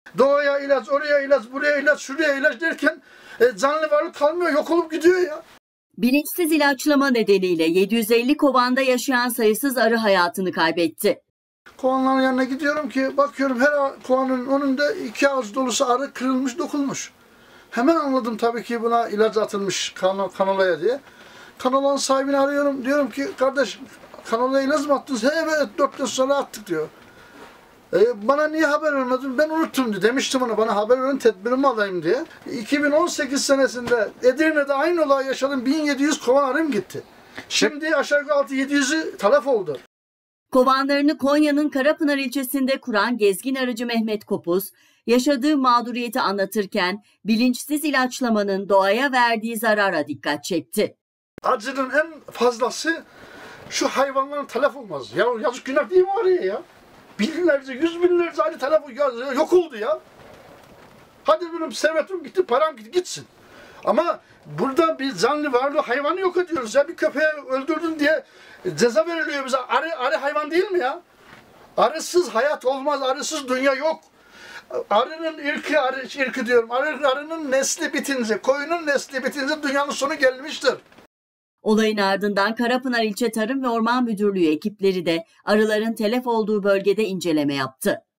Doğaya ilaç, oraya ilaç, buraya ilaç, şuraya ilaç derken canlı varlık kalmıyor, yok olup gidiyor ya. Bilinçsiz ilaçlama nedeniyle 750 kovanda yaşayan sayısız arı hayatını kaybetti. Kovanların yanına gidiyorum ki bakıyorum her kovanın önünde 2 ağız dolusu arı kırılmış, dokulmuş. Hemen anladım tabii ki buna ilaç atılmış kanolaya diye. Kanolanın sahibini arıyorum, diyorum ki kardeş kanolaya ilaç mı attınız? Evet 4 gün sonra attık diyor. Bana niye haber vermedin? Ben unuttum diye. Demiştim ona, bana haber verin tedbirimi alayım diye. 2018 senesinde Edirne'de aynı olay yaşadım. 1700 kovan arım gitti. Şimdi aşağı yukarı 600-700'ü talef oldu. Kovanlarını Konya'nın Karapınar ilçesinde kuran gezgin arıcı Mehmet Kopuz, yaşadığı mağduriyeti anlatırken bilinçsiz ilaçlamanın doğaya verdiği zarara dikkat çekti. Acının en fazlası şu hayvanların telef olması. Ya yazık günah değil mi araya ya? Binlerce, 100 binlerce aynı telef yok oldu ya. Hadi benim servetim gitti, param gitti, gitsin. Ama burada bir canlı varlığı, hayvanı yok ediyoruz ya. Bir köpeği öldürdün diye ceza veriliyor bize. Arı hayvan değil mi ya? Arısız hayat olmaz, arısız dünya yok. Arının ırkı diyorum. Arının nesli bitince, koyunun nesli bitince dünyanın sonu gelmiştir. Olayın ardından Karapınar İlçe Tarım ve Orman Müdürlüğü ekipleri de arıların telef olduğu bölgede inceleme yaptı.